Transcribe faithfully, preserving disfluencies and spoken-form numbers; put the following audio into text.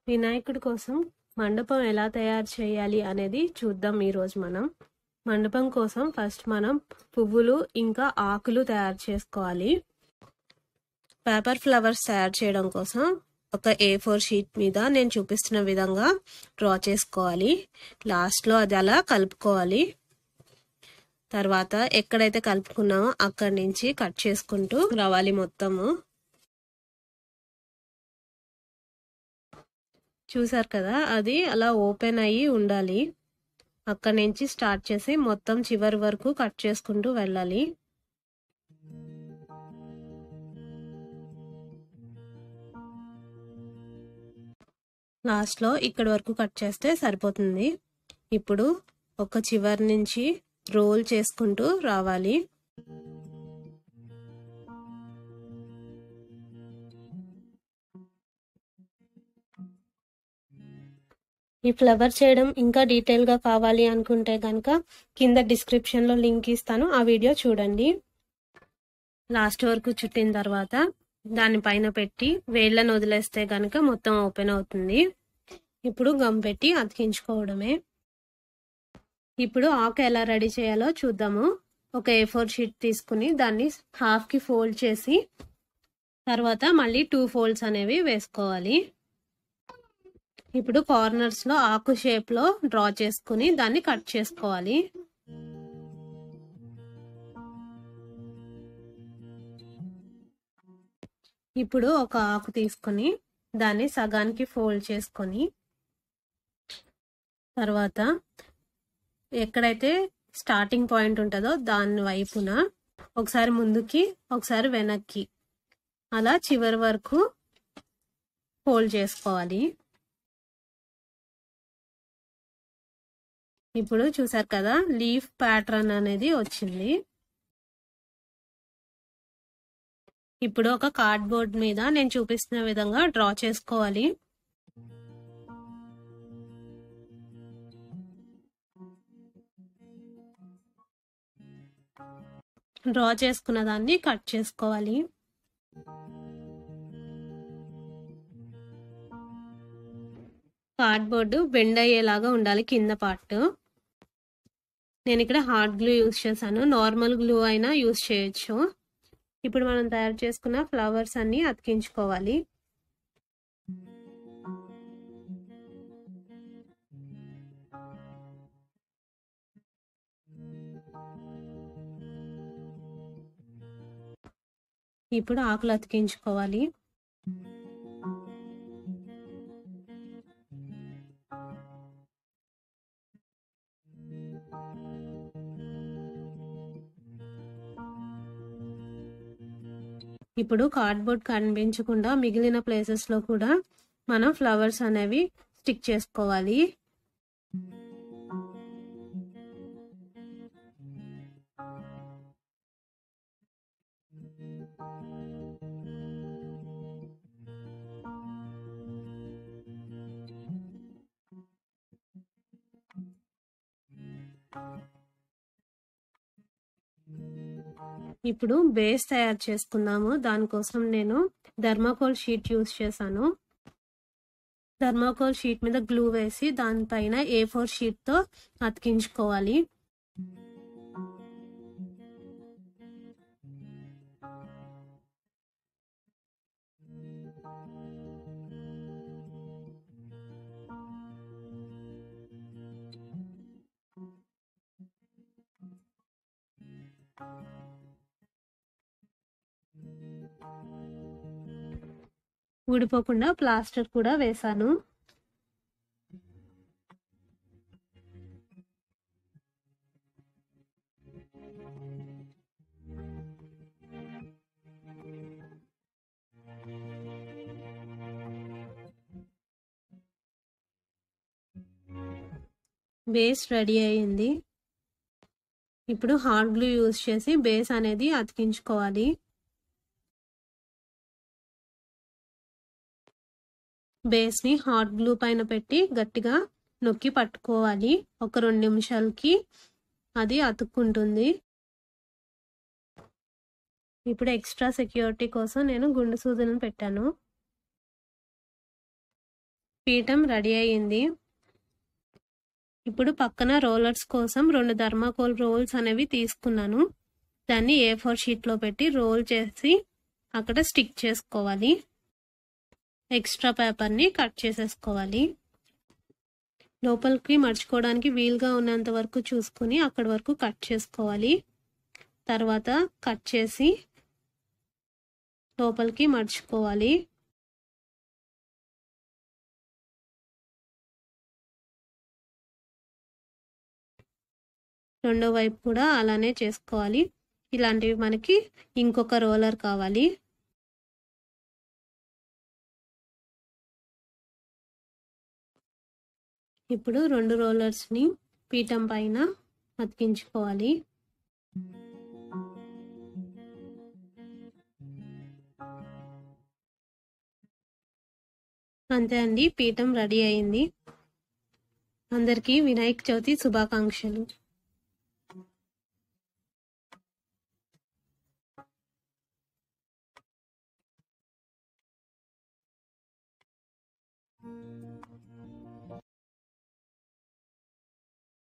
వినాయకుడి కోసం మండపం ఎలా తయారు చేయాలి అనేది చూద్దాం ఈరోజు మనం. మండపం కోసం ఫస్ట్ మనం పువ్వులు ఇంకా ఆకులు తయారు చేసుకోవాలి. పేపర్ ఫ్లవర్స్ తయారు చేయడం కోసం ఒక ఏ ఫోర్ షీట్ మీద నేను చూపిస్తున్న విధంగా డ్రా చేసుకోవాలి. లాస్ట్లో అది అలా కలుపుకోవాలి. తర్వాత ఎక్కడైతే కలుపుకున్నామో అక్కడి నుంచి కట్ చేసుకుంటూ రావాలి మొత్తము. చూసారు కదా, అది అలా ఓపెన్ అయ్యి ఉండాలి. అక్కడి నుంచి స్టార్ట్ చేసి మొత్తం చివరి వరకు కట్ చేసుకుంటూ వెళ్ళాలి. లాస్ట్లో ఇక్కడి వరకు కట్ చేస్తే సరిపోతుంది. ఇప్పుడు ఒక చివరి నుంచి రోల్ చేసుకుంటూ రావాలి. ఈ ఫ్లవర్ చేయడం ఇంకా డీటెయిల్గా కావాలి అనుకుంటే కనుక కింద డిస్క్రిప్షన్లో లింక్ ఇస్తాను, ఆ వీడియో చూడండి. లాస్ట్ వరకు చుట్టిన తర్వాత దానిపైన పెట్టి వేళ్ళను వదిలేస్తే కనుక మొత్తం ఓపెన్ అవుతుంది. ఇప్పుడు గమ్ పెట్టి అతికించుకోవడమే. ఇప్పుడు ఆకు ఎలా రెడీ చేయాలో చూద్దాము. ఒక ఏ ఫోర్ షీట్ తీసుకుని దాన్ని హాఫ్కి ఫోల్డ్ చేసి తర్వాత మళ్ళీ టూ ఫోల్డ్స్ అనేవి వేసుకోవాలి. ఇప్పుడు కార్నర్స్ లో ఆకు షేప్ లో డ్రా చేసుకుని దాన్ని కట్ చేసుకోవాలి. ఇప్పుడు ఒక ఆకు తీసుకుని దాన్ని సగానికి ఫోల్డ్ చేసుకొని తర్వాత ఎక్కడైతే స్టార్టింగ్ పాయింట్ ఉంటుందో దాని వైపున ఒకసారి ముందుకి ఒకసారి వెనక్కి అలా చివరి వరకు ఫోల్డ్ చేసుకోవాలి. ఇప్పుడు చూసారు కదా, లీఫ్ ప్యాటర్న్ అనేది వచ్చింది. ఇప్పుడు ఒక కార్డ్బోర్డ్ మీద నేను చూపిస్తున్న విధంగా డ్రా చేసుకోవాలి. డ్రా చేసుకున్న దాన్ని కట్ చేసుకోవాలి. కార్డ్బోర్డు బెండ్ అయ్యేలాగా ఉండాలి కింద పార్ట్. నేను ఇక్కడ హార్డ్ గ్లూ యూజ్ చేశాను, నార్మల్ గ్లూ అయినా యూజ్ చేయొచ్చు. ఇప్పుడు మనం తయారు చేసుకున్న ఫ్లవర్స్ అన్ని అతికించుకోవాలి. ఇప్పుడు ఆకులు అతికించుకోవాలి. ఇప్పుడు కార్డ్బోర్డ్ కనిపించకుండా మిగిలిన ప్లేసెస్ లో కూడా మనం ఫ్లవర్స్ అనేవి స్టిక్ చేసుకోవాలి. ఇప్పుడు బేస్ తయారు చేసుకుందాము. దానికోసం నేను థర్మాకోల్ షీట్ యూజ్ చేశాను. థర్మాకోల్ షీట్ మీద గ్లూ వేసి దానిపైన ఏ ఫోర్ షీట్ తో అతికించుకోవాలి. ఊడిపోకుండా ప్లాస్టర్ కూడా వేసాను. బేస్ రెడీ అయింది. ఇప్పుడు హార్డ్ గ్లూ యూజ్ చేసి బేస్ అనేది అతికించుకోవాలి. బేస్ ని హాట్ గ్లూ పైన పెట్టి గట్టిగా నొక్కి పట్టుకోవాలి. ఒక రెండు నిమిషాలకి అది అతుక్కుంటుంది. ఇప్పుడు ఎక్స్ట్రా సెక్యూరిటీ కోసం నేను గుండు సూదులను పెట్టాను. పీఠం రెడీ అయ్యింది. ఇప్పుడు పక్కన రోలర్స్ కోసం రెండు థర్మాకోల్ రోల్స్ అనేవి తీసుకున్నాను. దాన్ని ఏ ఫోర్ షీట్లో పెట్టి రోల్ చేసి అక్కడ స్టిక్ చేసుకోవాలి. ఎక్స్ట్రా పేపర్ని కట్ చేసేసుకోవాలి. లోపలికి మర్చుకోవడానికి వీలుగా ఉన్నంత వరకు చూసుకుని అక్కడి వరకు కట్ చేసుకోవాలి. తర్వాత కట్ చేసి లోపలికి మర్చుకోవాలి. రెండో వైపు కూడా అలానే చేసుకోవాలి. ఇలాంటివి మనకి ఇంకొక రోలర్ కావాలి. ఇప్పుడు రెండు రోలర్స్ని పీఠం పైన అతికించుకోవాలి. అంతే అండి, పీఠం రెడీ అయింది. అందరికీ వినాయక చవితి శుభాకాంక్షలు.